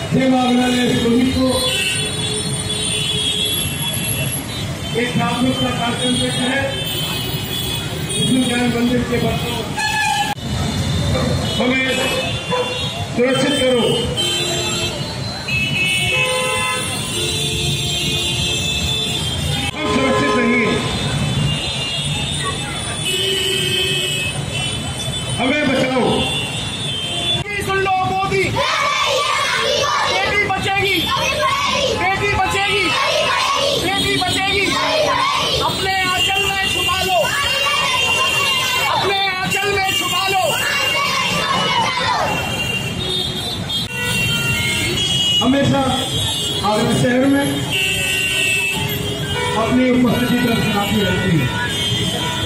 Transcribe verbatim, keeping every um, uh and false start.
सेवा अग्रहालय शोभित को एक जागरूकता कार्यक्रम के तहत विष्णु ज्ञान मंदिर के बच्चों हमें सुरक्षित करो, हम सुरक्षित नहीं हैं, हमें बचाओ। सुन लो मोदी, बेटी बचेगी, बेटी बचेगी, बेटी बचेगी। अपने आंचल में छुपा लो, अपने आंचल में छुपा लो। हमेशा आगरा शहर में अपनी उपस्थिति दर्शाती रहती है।